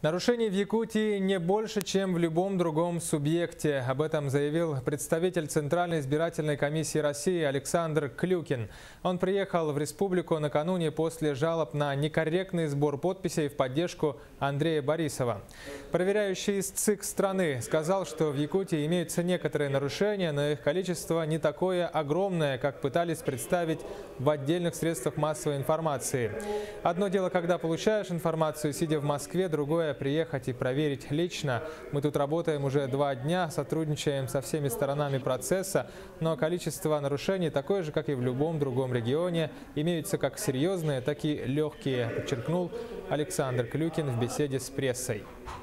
Нарушений в Якутии не больше, чем в любом другом субъекте. Об этом заявил представитель Центральной избирательной комиссии России Александр Клюкин. Он приехал в республику накануне после жалоб на некорректный сбор подписей в поддержку Андрея Борисова. Проверяющий из ЦИК страны сказал, что в Якутии имеются некоторые нарушения, но их количество не такое огромное, как пытались представить в отдельных средствах массовой информации. Одно дело, когда получаешь информацию, сидя в Москве, другое – приехать и проверить лично. Мы тут работаем уже 2 дня, сотрудничаем со всеми сторонами процесса, но количество нарушений такое же, как и в любом другом регионе. Имеются как серьезные, так и легкие, подчеркнул Александр Клюкин в беседе с прессой.